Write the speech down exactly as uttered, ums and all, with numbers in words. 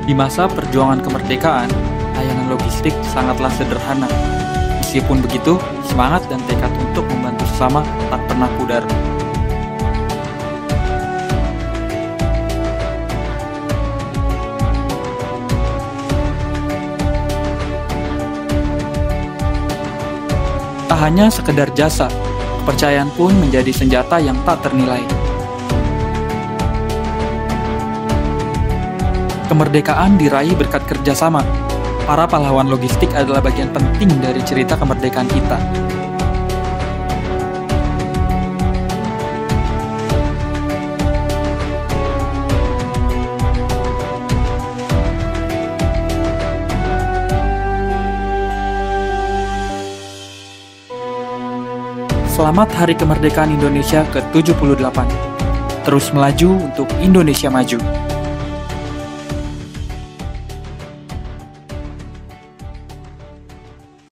Di masa perjuangan kemerdekaan, layanan logistik sangatlah sederhana. Meskipun begitu, semangat dan tekad untuk membantu sesama tak pernah pudar. Tak hanya sekedar jasa, kepercayaan pun menjadi senjata yang tak ternilai. Kemerdekaan diraih berkat kerjasama. Para pahlawan logistik adalah bagian penting dari cerita kemerdekaan kita. Selamat Hari Kemerdekaan Indonesia ke tujuh puluh delapan. Terus melaju untuk Indonesia maju.